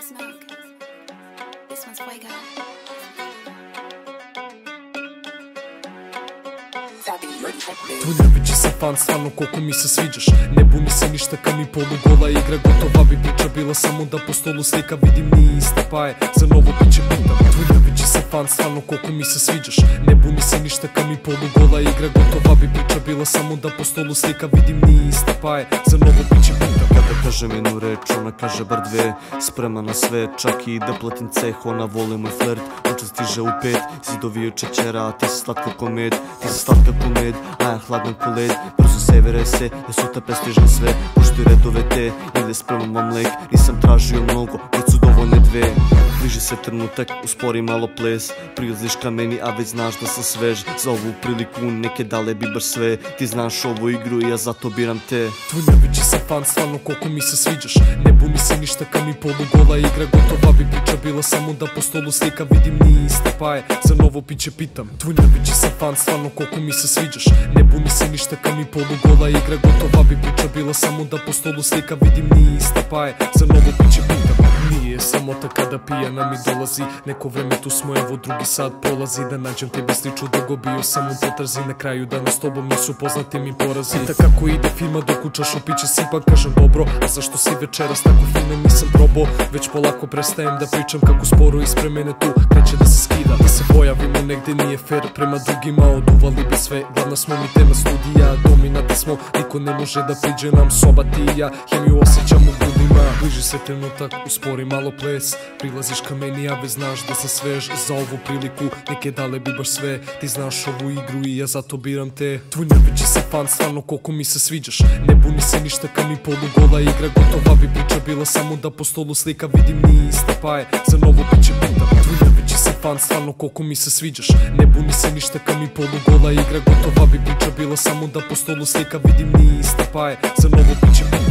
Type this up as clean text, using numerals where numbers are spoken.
Smoke. This one's Fuego. Tvoj najveći sam fan, stvarno koliko mi se sviđaš. Ne buni se ništa kad mi polugola igra gotova bi priča bila samo da po stolu slika vidim nije ista pa je za novo biće pitam. Tvoj najveći sam fan, stvarno koliko mi se sviđaš. Ne buni se ništa kad mi polugola igra gotova bi priča bila samo da po stolu slika vidim nije ista pa je za novo biće pitam. Kada kažem jednu reč, ona kaže bar dve. Sprema na sve, čak i da platim ceh. Ona voli moj flert, očas stiže u 5. Zidovi od čećera, ti si slatka ko med. Ti si slatka ko med, a ja hladan ko led. Brzo severe se, ja sutra prestižem sve. Poštuj redove te, ili spremam vam lek. Nisam tražio mnogo, već su dovoljne dve. Bliži se trenutak, uspori malo ples. Prilaziš ka meni, a već znaš da sam svež. Za ovu priliku neke dale bi baš sve. Ti znaš ovu igru i ja zato biram te. Tvoj najveći sam fan, stvarno koliko mi se sviđaš. Ne buni se ništa kad mi polugola igra gotova bi priča bila samo da po stolu slika vidim nije ista pa je za novo piće pitam. Tvoj najveći sam fan, stvarno koliko mi se sviđaš. Ne buni se ništa kad mi polugola igra gotova bi priča bila samo da po stolu slika vidim nije ista pa je za novo piće pitam. Nije samota kada pijana mi dolazi. Neko vreme tu smo, evo drugi sat prolazi. Da nađem tebi sliču dugo bio sam u potrazi. Na kraju dana s tobom nisu poznati mi porazi. Pita kako ide firma dok u čašu piće sipa. Kažem dobro, a zašto si večeras tako fino nisam probao. Već polako prestajem da pričam kako sporo ispred mene tu kreće da se skida. Da se pojavimo negde nije fair prema drugima. Oduvali bi sve, glavna smo mi tema studija. Dominati smo, niko ne može da priđe nam. Soba ti i ja, hemiju osjećam u grudima. Bliži se trenutak, uspori malo ples. Prilaziš ka meni, a već znaš da sam svež. Za ovu priliku neke dale bi baš sve. Ti znaš ovu igru i ja zato biram te. Tvoj najveći sam fan, stvarno koliko mi se sviđaš. Ne buni se ništa kad mi polugola igra gotova bi priča bila samo da po stolu slika vidim nije ista pa je za novo biće pitam. Tvoj najveći sam fan, stvarno koliko mi se sviđaš. Ne buni se ništa kad mi polugola igra gotova bi priča bila samo da po stolu slika vidim nije ista pa je za novo biće pitam.